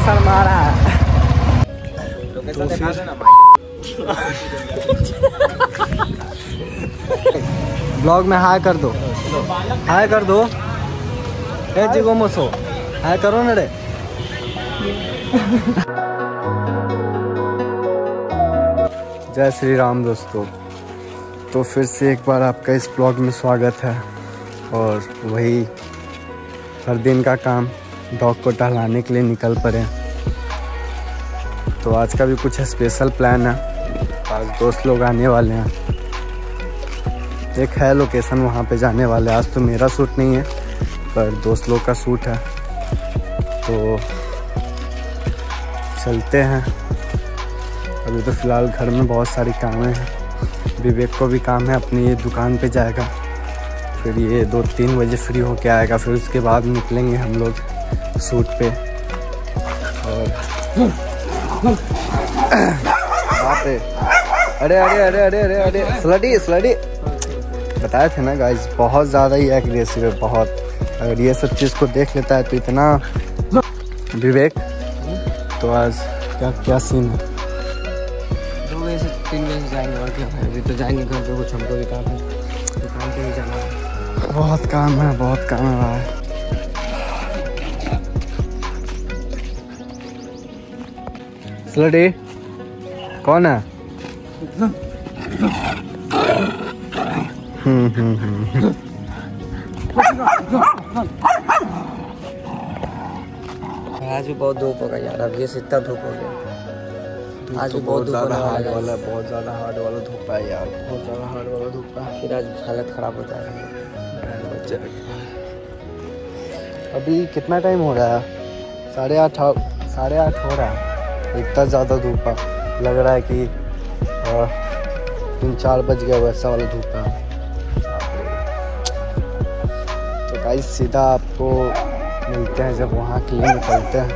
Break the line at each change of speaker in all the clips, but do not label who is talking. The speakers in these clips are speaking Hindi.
शर्मा रहा है। ब्लॉग में हाय कर दो, हाय कर दो। ए जिगो मसो हाय करो ना रे। जय श्री राम दोस्तों। तो फिर से एक बार आपका इस ब्लॉग में स्वागत है। और वही हर दिन का काम, डॉग को टहलाने के लिए निकल पड़े। तो आज का भी कुछ स्पेशल प्लान है। आज दोस्त लोग आने वाले हैं। एक है लोकेशन, वहाँ पे जाने वाले। आज तो मेरा शूट नहीं है पर दोस्त लोग का शूट है। तो चलते हैं। अभी तो फ़िलहाल घर में बहुत सारी कामें हैं। विवेक को भी काम है, अपनी ये दुकान पे जाएगा। फिर ये 2-3 बजे फ्री होके आएगा। फिर उसके बाद निकलेंगे हम लोग शूट पे। और बाप रे, अरे अरे अरे अरे अरे अरे स्लडी स्लडी। बताए थे ना गाइस, बहुत ज़्यादा ही एग्रेसिव है, बहुत। अगर ये सब चीज़ को देख लेता है तो इतना। विवेक तो आज क्या क्या सीन है?
2 बजे से 3 बजे से जाएंगे और क्या है। अभी तो जाएंगे घर पे, कुछ हमको भी काम है, दुकान पे भी जाना है।
बहुत काम है, बहुत काम है भाई। स्लडी कौन है?
आज भी बहुत धूप होगा यार। अब ये से इतना धूप हो गया। आज भी बहुत
ज़्यादा हार्ड वाला, बहुत ज़्यादा हार्ड वाला धूप है यार। बहुत ज़्यादा हार्ड वाला धूप है।
फिर आज हालत ख़राब हो जाएगा।
अभी कितना टाइम हो रहा है? 8:30 हो रहा है। इतना ज़्यादा धूप है, लग रहा है कि 3-4 बज गया वैसा वाला धूप है। तो गाइस सीधा आपको मिलते हैं जब वहाँ के लिए निकलते हैं।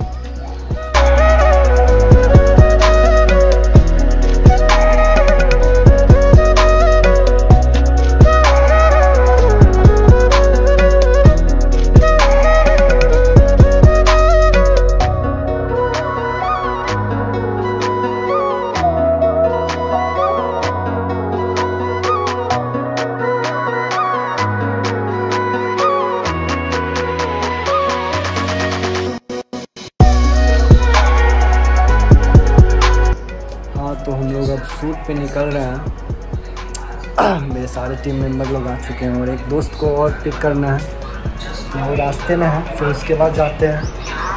तो हम लोग अब शूट पे निकल रहे हैं। मेरे सारे टीम मेंबर लोग आ चुके हैं और एक दोस्त को और पिक करना है, तो वो रास्ते में है। फिर उसके बाद जाते हैं।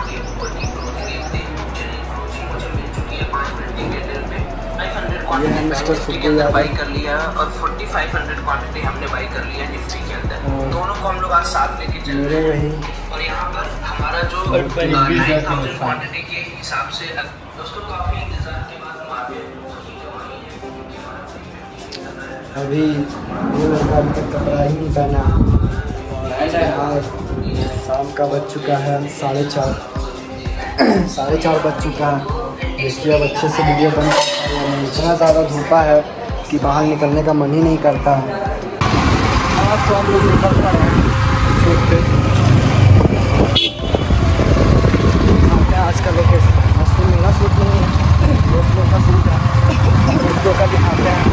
ये है मिस्टर सुक्कू यादव।
बाई कर लिया और 4500 क्वांटिटी हमने बाई कर लिया निफ्टी के अंदर। दोनों को हम लोग आज साथ लेके चल रहे हैं।
वही
और यहाँ पर हमारा जो 9000 क्वांटिटी के हिसाब से दोस्तों काफी इंतजार के बाद हम आगे
अभी ये लड़का अभी तक कपड़ा ही नहीं पहना। और शाम का बज चुका है 4:30 बज चुका है। देखिए अब अच्छे से वीडियो बन सकता है। इतना ज़्यादा धूपा है कि बाहर निकलने का मन ही नहीं करता है। आज तो हम लोग निकल रहे हैं शूट पे। आज का लोकेशन मेरा शूट नहीं है, दोस्तों का शूट है। दोस्तों का दिखाते हैं।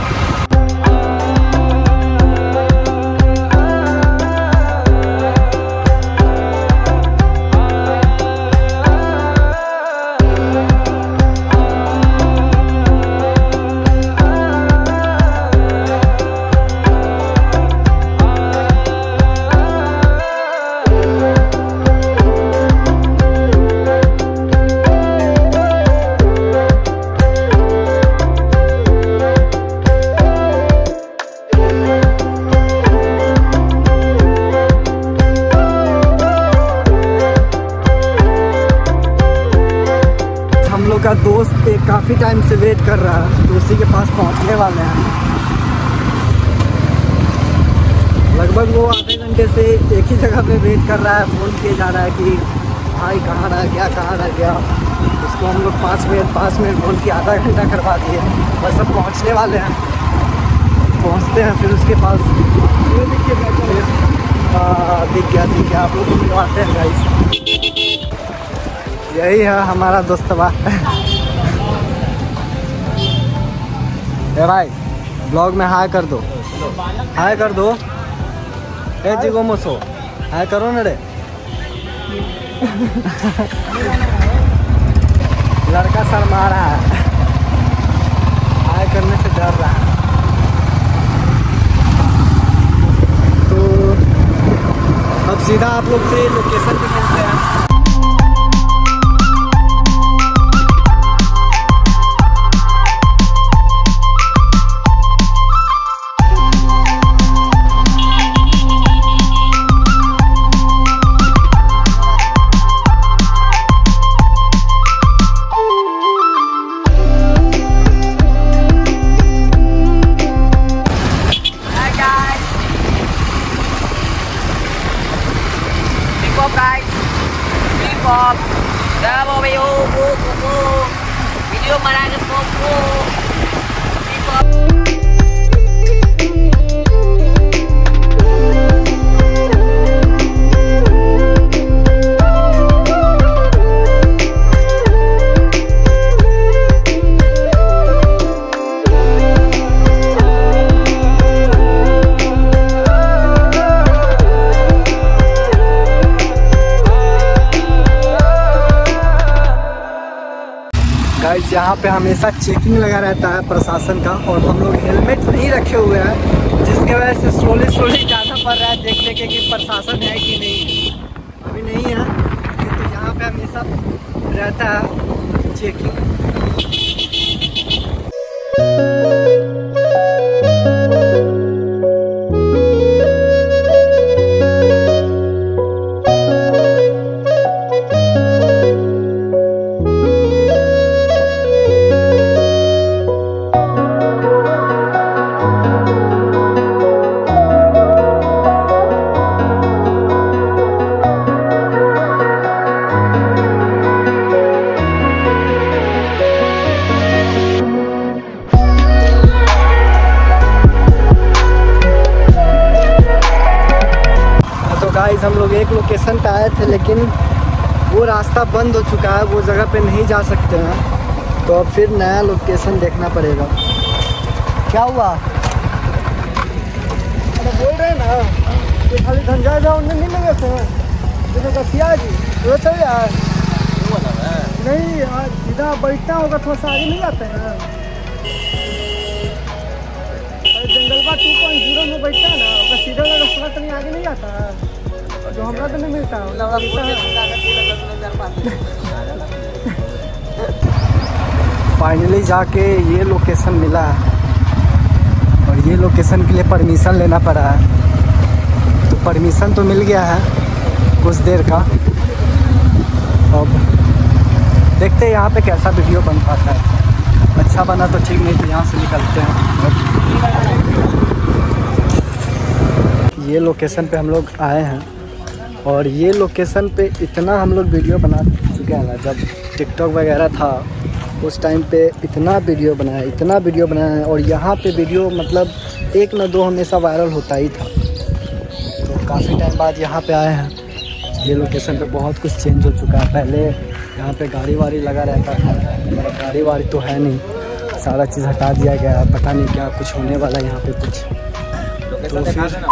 का दोस्त एक काफ़ी टाइम से वेट कर रहा है, तो उसी के पास पहुंचने वाले हैं। लगभग वो आधे घंटे से एक ही जगह पे वेट कर रहा है। फ़ोन किया जा रहा है कि भाई कहाँ रह गया, कहाँ रह गया। उसको हम लोग 5 मिनट बोल के आधा घंटा करवा दिए। बस अब पहुँचने वाले हैं। पहुँचते हैं फिर उसके पास। दिख गया आप लोग को मिलवाते हैं गाइस। यही है हमारा दोस्तवा। ए भाई ब्लॉग में हाय कर दो, हाय कर दो। ए जिगो मोसो हाय करो ना रे। लड़का शर्मा रहा है, हाय करने से डर रहा है। तो अब सीधा आप लोग से लोकेशन पे मिलते हैं।
Video marahkan popo.
गाइस यहाँ पे हमेशा चेकिंग लगा रहता है प्रशासन का, और हम लोग हेलमेट नहीं रखे हुए हैं, जिसके वजह से स्लोली जाना पड़ रहा है देखने के कि प्रशासन है कि नहीं। अभी नहीं है, तो यहाँ पे हमेशा रहता है चेकिंग। गाइस हम लोग एक लोकेशन पे आए थे, लेकिन वो रास्ता बंद हो चुका है, वो जगह पे नहीं जा सकते हैं, तो अब फिर नया लोकेशन देखना पड़ेगा। क्या हुआ? अरे बोल रहे हैं ना कि खाली धंजा जाओ नहीं लगे थे, जैसे कथिया जी वो चल यार नहीं यार, सीधा बैठना होगा, थोड़ा सा आगे नहीं जाते हैं। जंगलवा 2.0 में बैठता है ना, सीधा वाला रास्ता तो नहीं आगे नहीं जाता है, जो हमरा तो नहीं मिलता। फाइनली जाके ये लोकेशन मिला है, और ये लोकेशन के लिए परमिशन लेना पड़ा है। तो परमिशन तो मिल गया है कुछ देर का। अब देखते हैं यहाँ पे कैसा वीडियो बन पाता है। अच्छा बना तो ठीक, नहीं तो यहाँ से निकलते हैं। ये लोकेशन पे हम लोग आए हैं, और ये लोकेशन पे इतना हम लोग वीडियो बना चुके हैं ना, जब टिकटॉक वगैरह था उस टाइम पे इतना वीडियो बनाया है, और यहाँ पे वीडियो मतलब 1 न 2 हमेशा वायरल होता ही था। तो काफ़ी टाइम बाद यहाँ पे आए हैं। ये लोकेशन पे बहुत कुछ चेंज हो चुका है। पहले यहाँ पे गाड़ी वाड़ी लगा रहता था, गाड़ी वाड़ी तो है नहीं, सारा चीज़ हटा दिया गया है। पता नहीं क्या कुछ होने वाला है यहाँ पे कुछ। तो फिर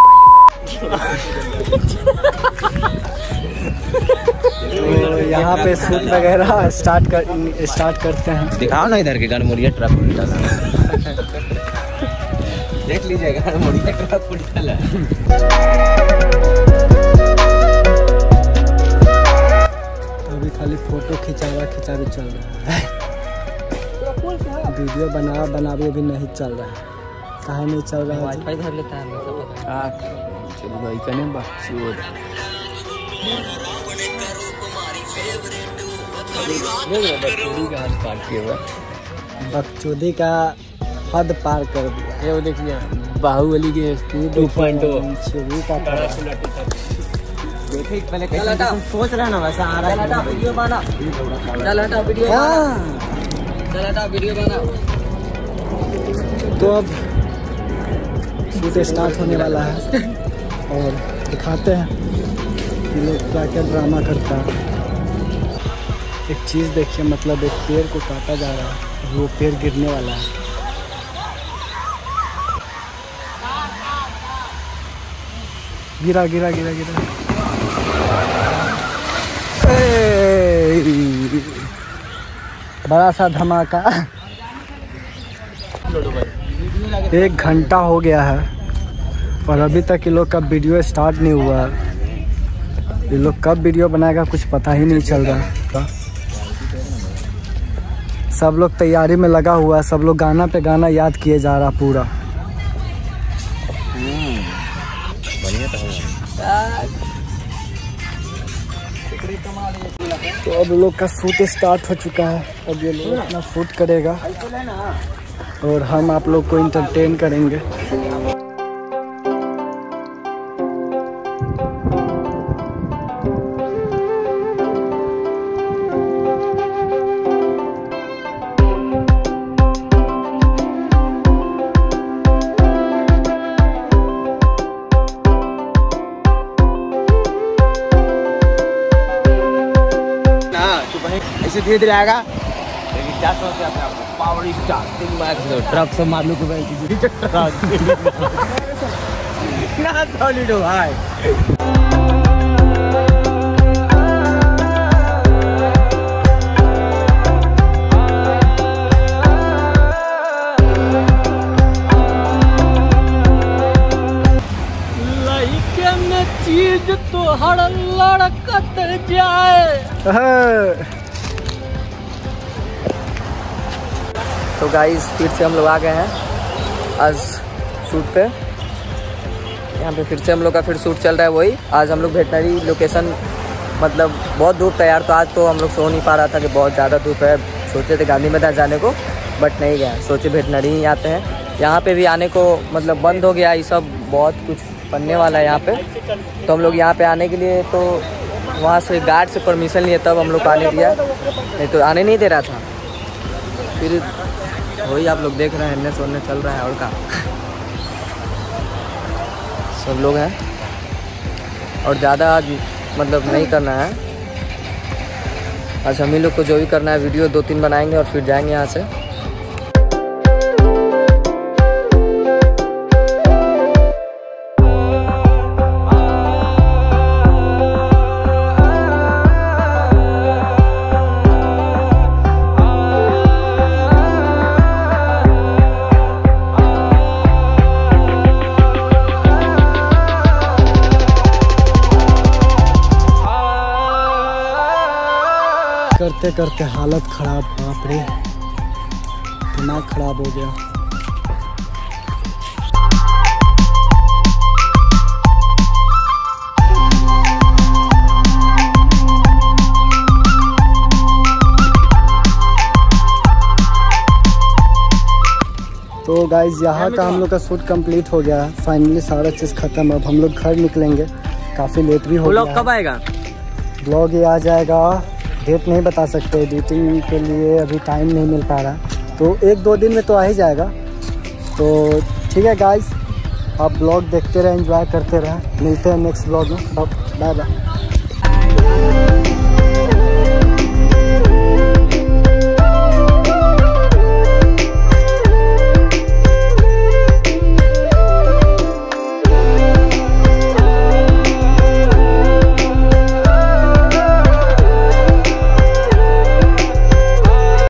तो यहाँ पे शूट वगैरह स्टार्ट करते हैं।
दिखाओ ना इधर के गनमुरिया ट्रक देख लीजिएगा, गनमुरिया ट्रक उड़ाला।
तो अभी खाली फोटो खिंचावी चल रहा है, वीडियो बनावे अभी नहीं चल रहा है। कहाँ नहीं चल रहा है?
वाईफाई धर लेता है चलो इतने
बकचोदी का हद पार कर दिया।
ये वो देखिए बाहुबली के 2.0 देखे पहले कैसे सोच रहा ना वैसा आ रहा है। वीडियो बना, चल हटा वीडियो बना।
तो अब शूट स्टार्ट होने वाला है, और दिखाते हैं कि लोग क्या क्या ड्रामा करता है। एक चीज़ देखिए, मतलब एक पेड़ को काटा जा रहा है, वो पेड़ गिरने वाला है। गिरा गिरा गिरा गिरा। बड़ा सा धमाका। 1 घंटा हो गया है और अभी तक ये लोग का वीडियो स्टार्ट नहीं हुआ है। ये लोग कब वीडियो बनाएगा कुछ पता ही नहीं चल रहा। सब लोग तैयारी में लगा हुआ है, सब लोग गाना पे गाना याद किए जा रहा पूरा। तो अब लोग का शूट स्टार्ट हो चुका है। अब ये लोग अपना शूट करेगा और हम आप लोग को इंटरटेन करेंगे।
ऐसे धीरे धीरे आएगा, लेकिन क्या सोचते हैं आपको पावर स्टार ट्रक से मार लूँ कि भाई ना सॉलिड हो भाई।
लाइके में चीज तो हर लड़कत जाए।
तो गाइस फिर से हम लोग आ गए हैं आज शूट पे। यहाँ पे फिर से हम लोग का फिर शूट चल रहा है वही। आज हम लोग वेटनरी लोकेशन, मतलब बहुत धूप था यार, तो आज तो हम लोग सो नहीं पा रहा था कि बहुत ज़्यादा धूप है। सोचे थे गांधी मैदान जाने को, बट नहीं गया, सोचे वेटनरी ही आते हैं। यहाँ पे भी आने को मतलब बंद हो गया, ये सब बहुत कुछ बनने वाला है यहाँ पे। तो हम लोग यहाँ पे आने के लिए तो वहाँ से गार्ड से परमिशन लिए तब हम लोग को आने दिया, नहीं तो आने नहीं दे रहा था। फिर वही आप लोग देख रहे हैं, हिलने सोलने चल रहा है और का सब लोग हैं। और ज़्यादा आज मतलब नहीं करना है, आज हम ही लोग को जो भी करना है वीडियो 2-3 बनाएंगे और फिर जाएंगे यहाँ से।
करते करते हालत खराब, बाप रे दिमाग खराब हो गया। तो गाइज यहाँ का हम लोग का शूट कंप्लीट हो गया है, फाइनली सारा चीज़ खत्म। अब हम लोग घर निकलेंगे, काफ़ी लेट भी हो गया।
ब्लॉग कब आएगा?
ब्लॉग ये आ जाएगा, डेट नहीं बता सकते, एडिटिंग के लिए अभी टाइम नहीं मिल पा रहा, तो 1-2 दिन में तो आ ही जाएगा। तो ठीक है गाइस, आप ब्लॉग देखते रहें, एंजॉय करते रहें। मिलते हैं नेक्स्ट ब्लॉग में। Bye bye.